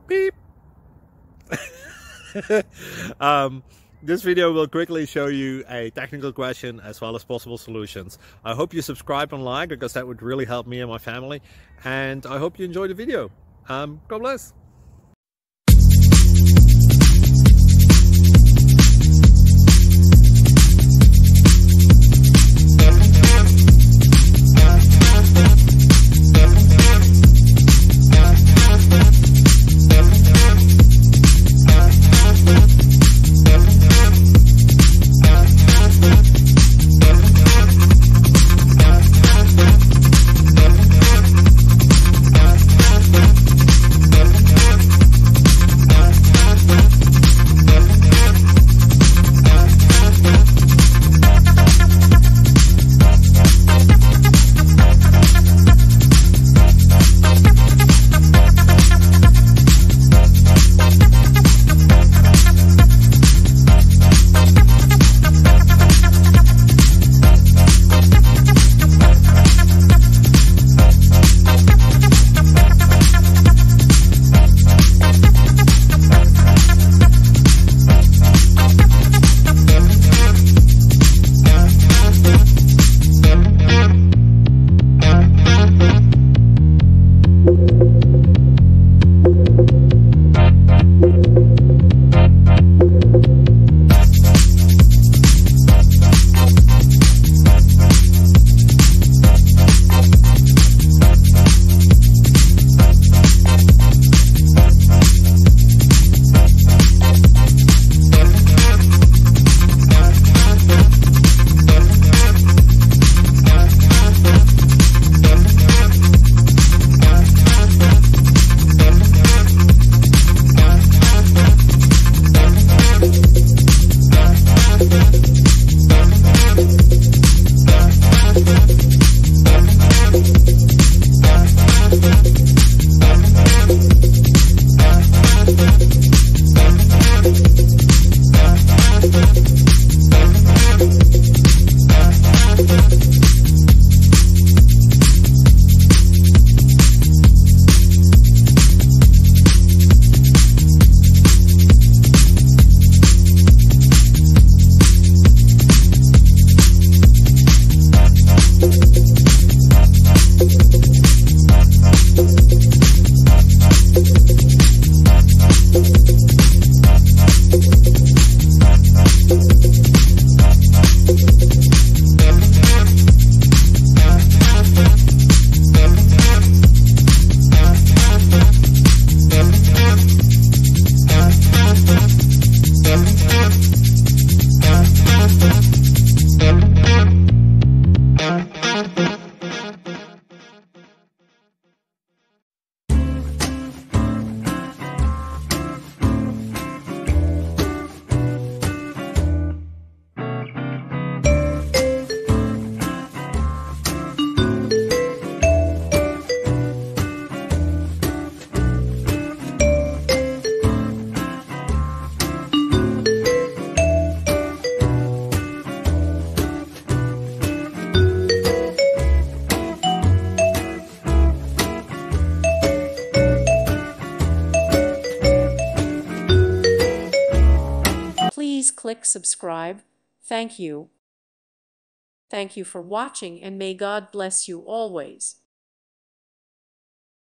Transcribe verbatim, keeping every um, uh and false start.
Beep. um, this video will quickly show you a technical question as well as possible solutions. I hope you subscribe and like, because that would really help me and my family. And I hope you enjoy the video. Um, God bless. Please click subscribe. Thank you. Thank you for watching, and may God bless you always.